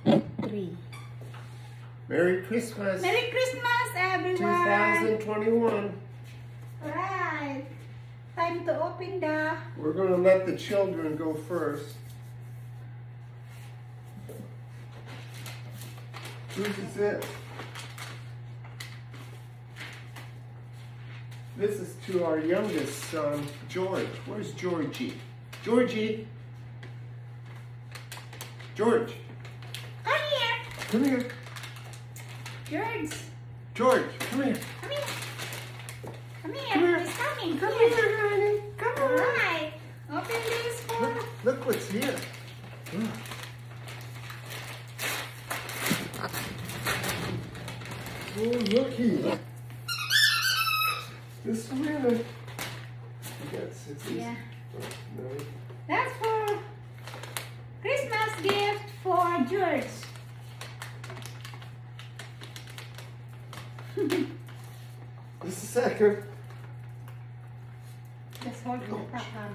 3. Merry Christmas. Merry Christmas, everyone. 2021. Right. Time to open the... We're going to let the children go first. Whose is it? This is to our youngest son, George. Where's Georgie? Georgie! George! Come here. Come here. George. George, come here. Come here. Come here. Come here. He's coming. Come here, honey. Come All on. right. Open this for... Look what's here. Look. Oh, looky. This winner. Yes, it's Yeah. No. That's for Christmas gift for George. Just a second. Just hold the top on.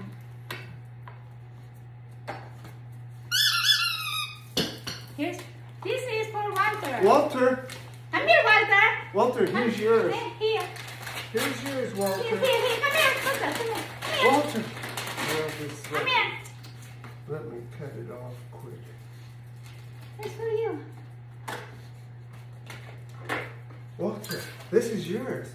This is for Walter. Walter. Come here, Walter. Walter, here's yours. Here. Here's yours, Walter. Here. Come here. Walter, come here. Come here. Walter. Well, this, Come here. let me cut it off quick. That's for you. Walter, this is yours.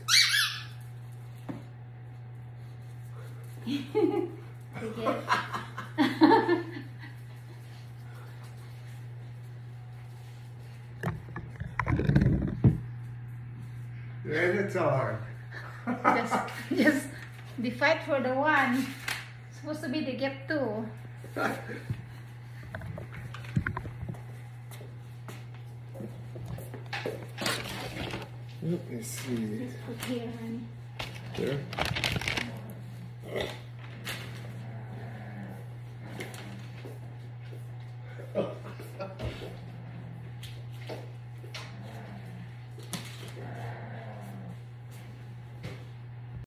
And it's on. just the fight for the one. Supposed to be the gift too. Let me see. Just put here, honey. There.